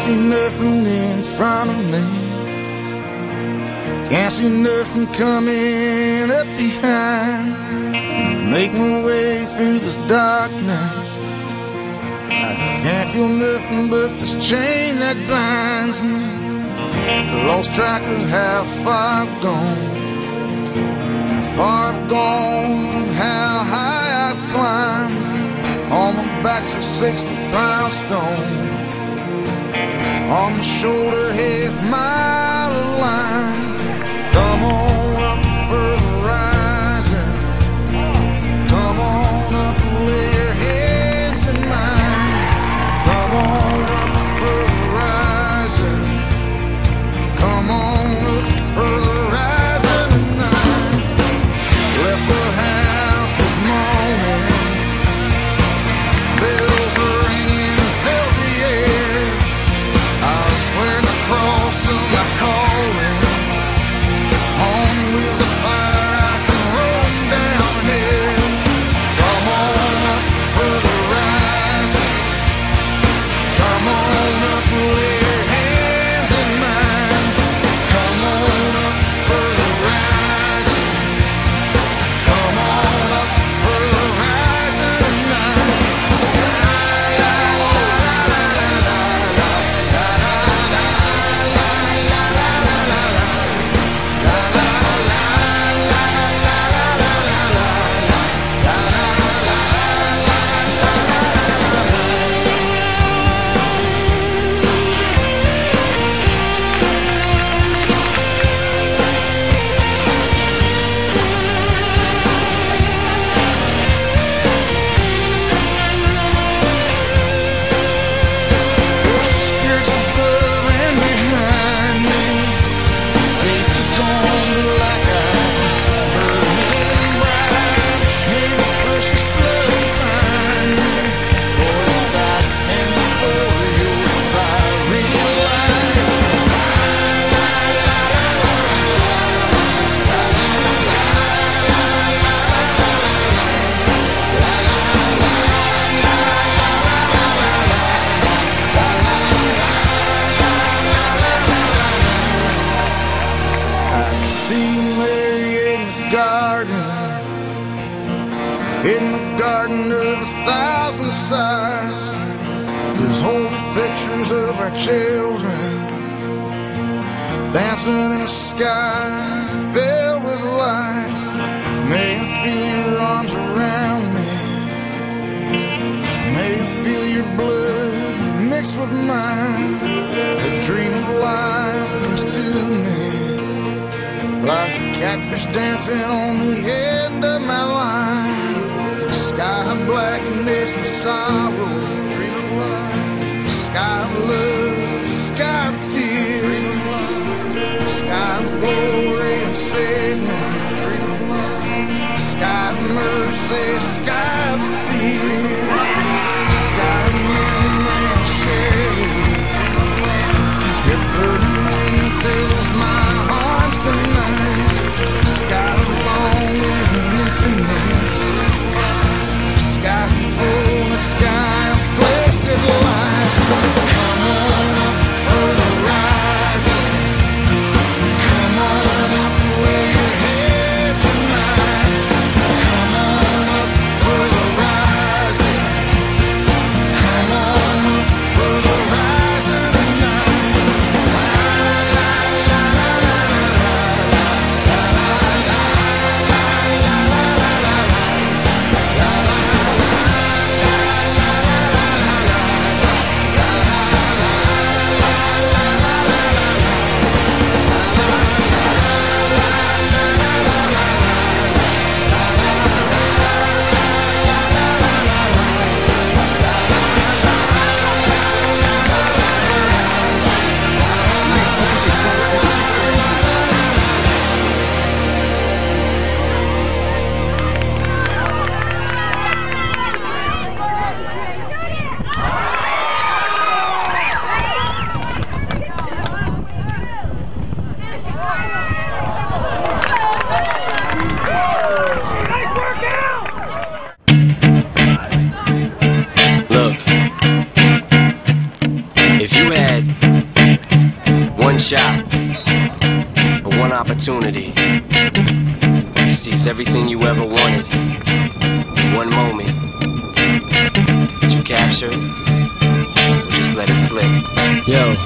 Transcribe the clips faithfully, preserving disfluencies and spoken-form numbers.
see nothing in front of me. Can't see nothing coming up behind. Make my way through this darkness. I can't feel nothing but this chain that binds me. Lost track of how far I've gone, how far I've gone, how high I've climbed. On my back's a sixty pound stone, on my shoulder half mile of line. Come on up for the rising. Come on up and lay your heads in mine. Come on up for the rising. Come on up for the rising tonight. Left the house this morning, bells were ringing, filled the air. I was wearing the cross of my calling. On wheels of fire, I can roll down hill. Come on up for the rising. Come on up, lay your hands in mine. Come on up for the rising. Come on up for the rising tonight. Spirits above and behind me, faces gone like ice, burning bright. May the precious blood find me. Voice, I stand before your fiery light. I see Mary in the garden, in the garden of a thousand sighs. There's holy pictures of our children dancing in a sky filled with light. May I feel your arms around me. May I feel your blood mixed with mine. The dream of life comes to me like a catfish dancing on the end of my line. Sky of blackness and sorrow, dream of love. Sky of love, sky of tears. Sky of glory and sadness, dream of love. Sky of mercy, sky of fear. Sky of memory and shade. Your burning wind fills my arms tonight. Sky of longing and emptiness. Sky of fullness, sky of blessed life. Come on up for the ride. shot, or one opportunity to seize everything you ever wanted in one moment. Did you capture it, or just let it slip? Yo.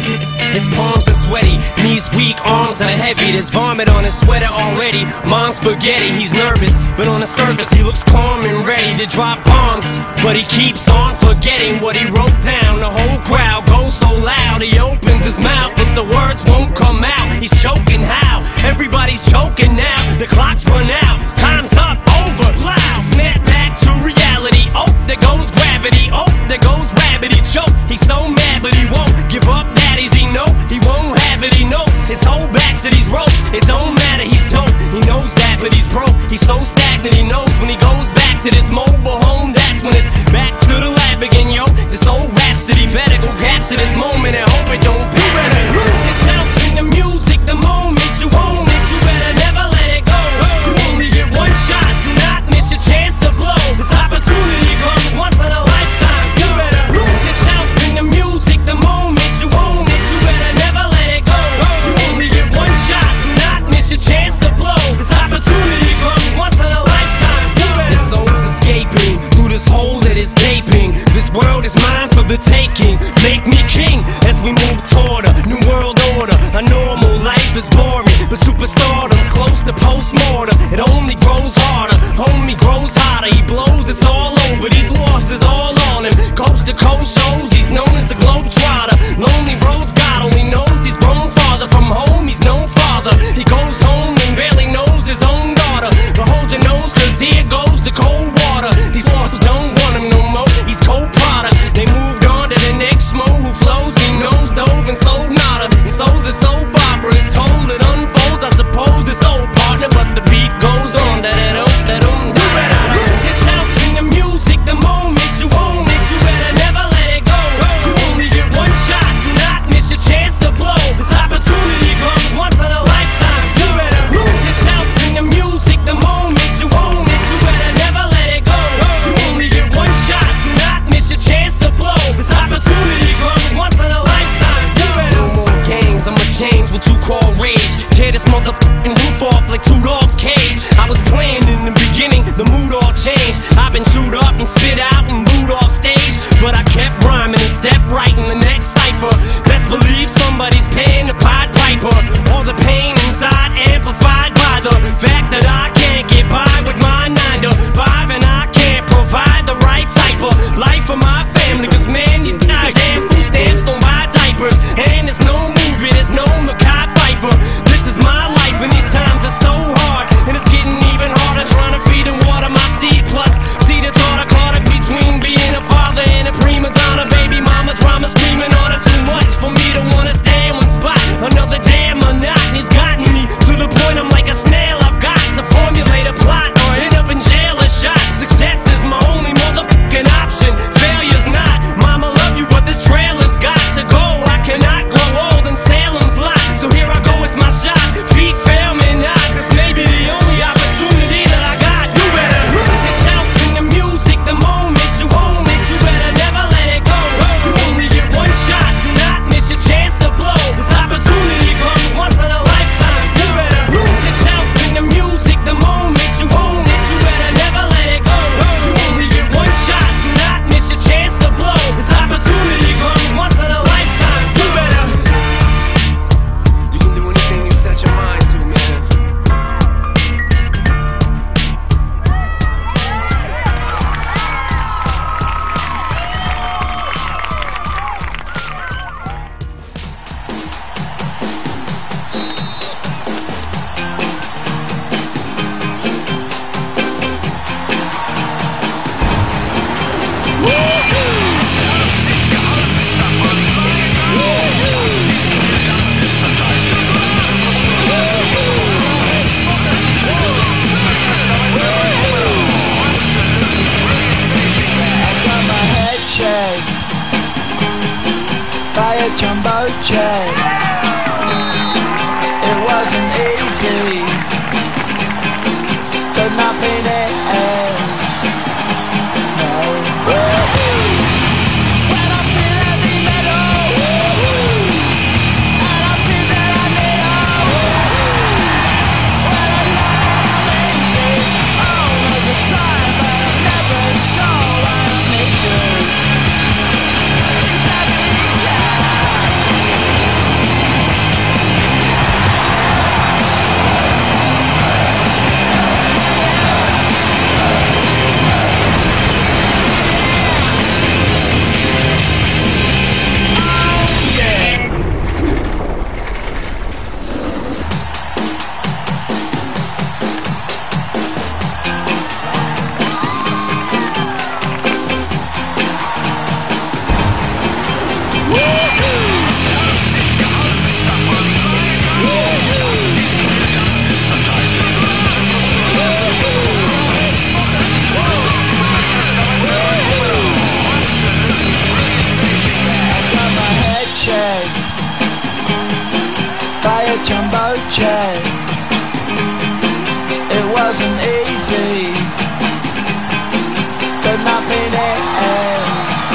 His palms are sweaty, knees weak, arms are heavy. There's vomit on his sweater already. Mom's spaghetti, he's nervous, but on the surface he looks calm and ready to drop bombs. But he keeps on forgetting what he wrote down. The whole crowd goes so loud, he opens his mouth, but the words won't come out. He's choking how? Everybody's choking now. The clock's run out, time's up, over, plow. Snap back to reality, oh, there goes gravity. Oh, there goes rabbit, he choke. He's so mad, but he won't give up that easy. No, he won't have it, he knows his whole back to these ropes. It don't matter, he's dope, he knows that, but he's broke. He's so stagnant, he knows when he goes back to this mobile home, that's when it's back to the lab again, yo. This old rhapsody better go capture this moment and hope it don't be. You better lose yourself in the music the moment you own it. You better never let it go. You only get one shot, do not miss your chance to blow. This opportunity comes once in a lifetime. You better lose yourself in the music the moment you own it. You better never let it go. You only get one shot, do not miss your chance to blow. This opportunity comes once in a lifetime. You better. This soul's escaping through this hole that is gaping. This world is mine for the taking. Make me king as we move toward a new world order. A normal life is boring, but superstardom's close to postmortem. It only grows harder, homie grows hotter. He blows, it's all over. These losses all on him. Coast to coast shows, he's known as the Globetrotter. Lonely roads, God only knows he's grown farther from home. He's no father. He goes home and barely knows his own daughter. But hold your nose, cause here goes the cold water. These losses don't want him no more. He's cold product. They moved on to the next mo who flows. He knows dove and sold nada. And so the soap opera is told. It unfolds. I suppose it's old partner, but the beat goes on. That it don't, that don't. You better lose yourself in the music the moment you own it. You better never let it go. You only get one shot. Do not miss your chance to blow. This opportunity comes once in a lifetime. You better lose yourself in the music the moment you own it. You better never let it go. You only get one shot. Do not miss your chance to blow. This opportunity comes once in a lifetime. You better. No more games, I'ma change what you call rage. Tear this motherfucking roof off like two dogs' cage. I was playing in the beginning, the mood all changed. I've been chewed up and spit out and booed off stage, but I kept rhyming and stepped right in the next cipher. Best believe somebody's paying the Pied Piper. All the pain inside amplified by the fact that I can't get by with my nine to five, and I can't provide the right type of life for my family. Cause man, these goddamn food stamps don't buy diapers, and there's no movie, there's no Mackay Pfeiffer. This is my life and these times are so hard, and it's getting even harder trying to feed and water my seed. Plus, see the thought I caught up between being a father and a prima donna. Baby mama drama screaming order too much for me to wanna stay in one spot. Another damn monotony's gotten me to the point I'm like a snail. I've got to formulate a plot or end up in jail or shot. Success is my only motherfucking option. Failure's not. Mama love you, but this trailer's got to go. I cannot grow old in Salem's lot, so here I go, it's my shot. Feet fail me not. This may be the only opportunity that I got. You better lose yourself in the music the moment you own it. You better never let it go. You only get one shot. Do not miss your chance to blow. This opportunity comes once in a lifetime. You better lose yourself in the music the moment you own it. You better never let it go. You only get one shot. Do not miss your chance to blow. This opportunity comes once in a lifetime. You better. You can do anything you set your mind to, man. By a jumbo jet. It wasn't easy, but nothing else. No. When I feel heavy metal, and I feel jumbo jet. It wasn't easy, but nothing else.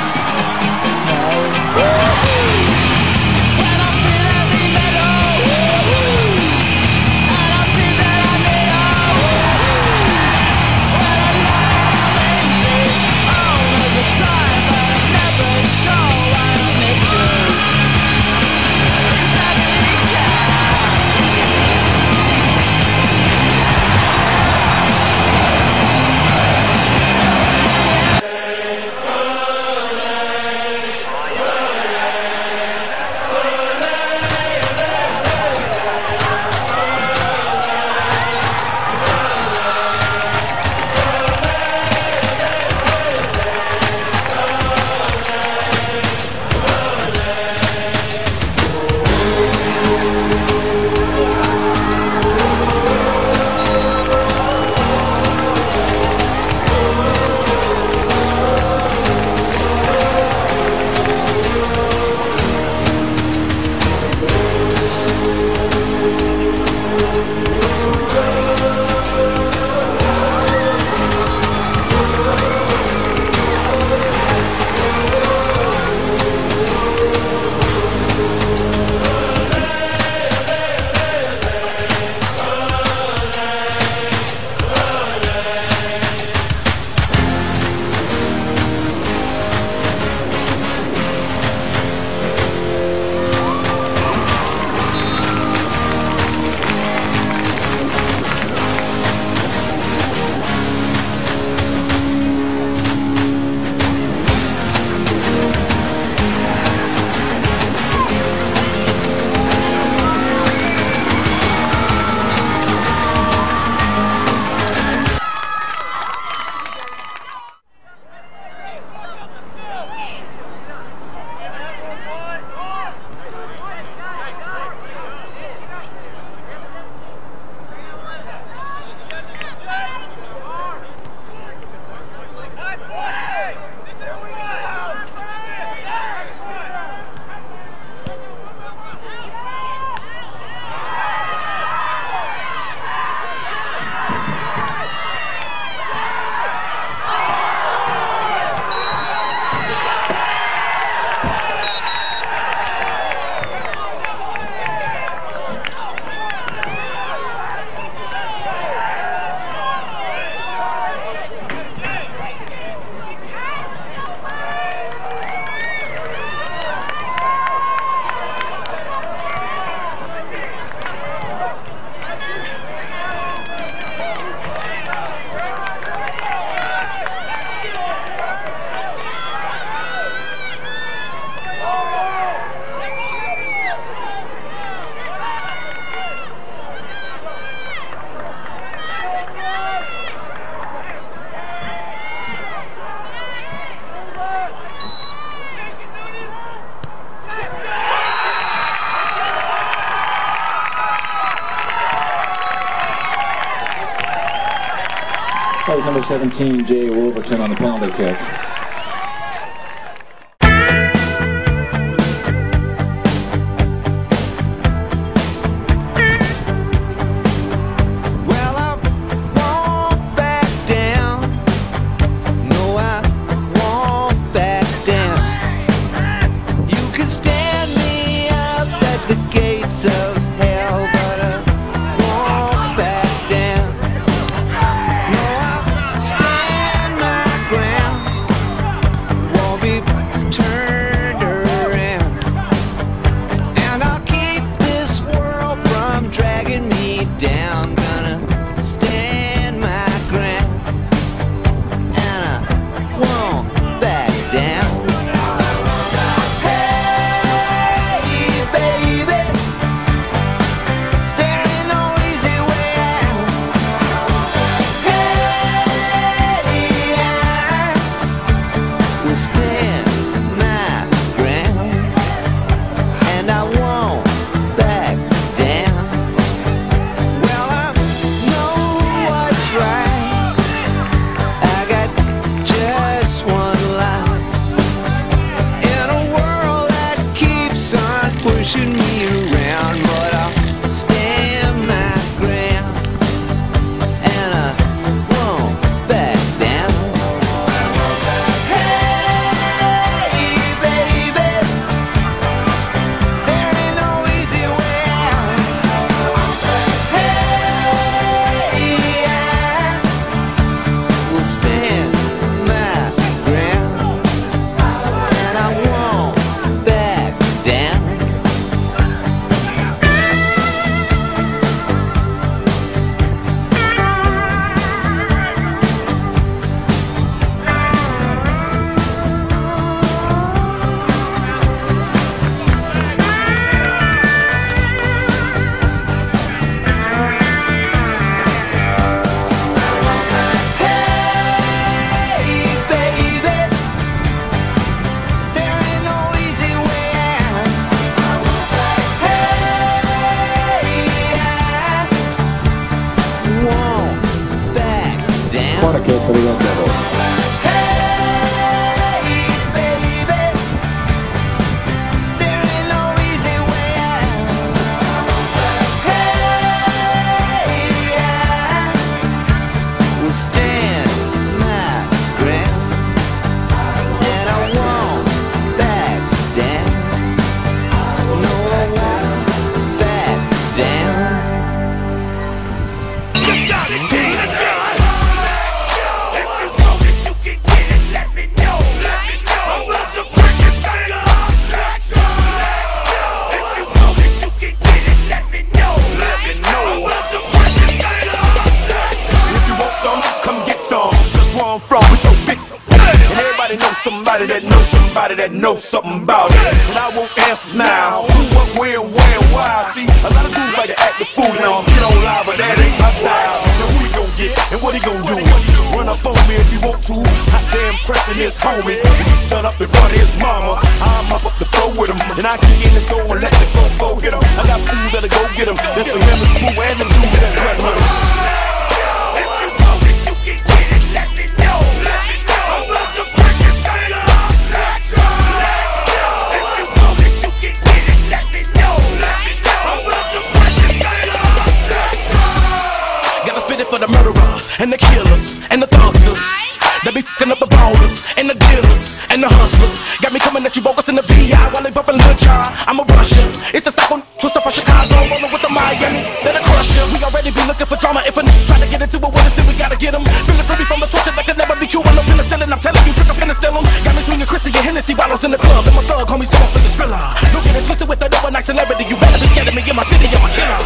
That was number seventeen, Jay Wolverton, on the penalty kick. pushing me around, but I'll that know something about it. And I want answers now. Who, what, where, where, and why? See, a lot of dudes like to act the fool now. I'm get on live, but that ain't my style. Now who he gon' get and what he gon' do? Run up on me if you want to. Hot damn pressing his homie. He's done up in front of his mama. I'm up up the floor with him, and I can get in the door and let the fofo hit him. I got fools that'll go get him. That's for him and Pooh and them dudes that run with him. For the murderers and the killers and the thugsters that be fucking up the ballers and the dealers and the hustlers. Got me coming at you bogus in the V I while they bumping Lil Jon. I'm a Russian. It's a psycho twister from Chicago, rolling with the Miami. Then a crusher. We already be looking for drama. If a nigga try to get into it with us, then we gotta get him. Feeling free from the torture that could never be cured. No penicillin. I'm telling you, drink a penicillin. Got me swinging Chrissy and Hennessy bottles in the club. And my thug homies come up with the skrilla. Don't get it twisted with the overnight celebrity. You better be scared of me in my city. I'm a killer.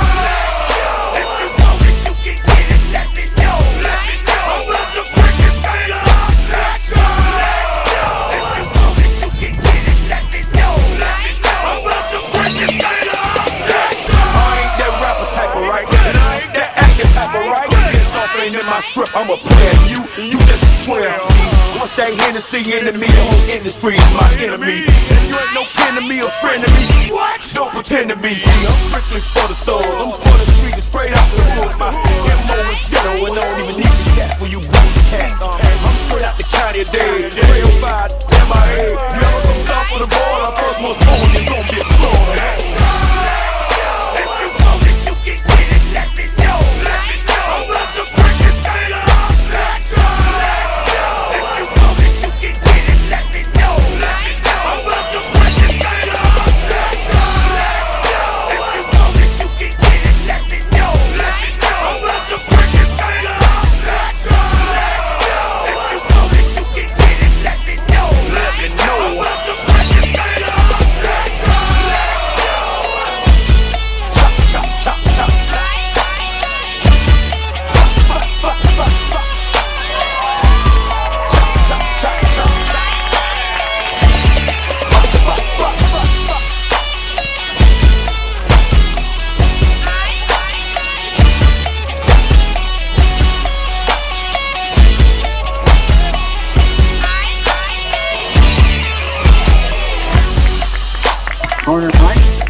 In my script, I'm a player, you, you just a square. See, once that Hennessy into me, the whole industry is my enemy. And you ain't no kin to me or friend to me, what? Don't pretend to be. See, I'm strictly for the thugs. I'm for the street and straight out the hood. My M O is ghetto and I don't even need the cat for you booty cats. I'm straight out the county of Dade, three oh five, M I A. You ever come south of the border, first one's born, you're gonna be a slaughter. Corner Pike.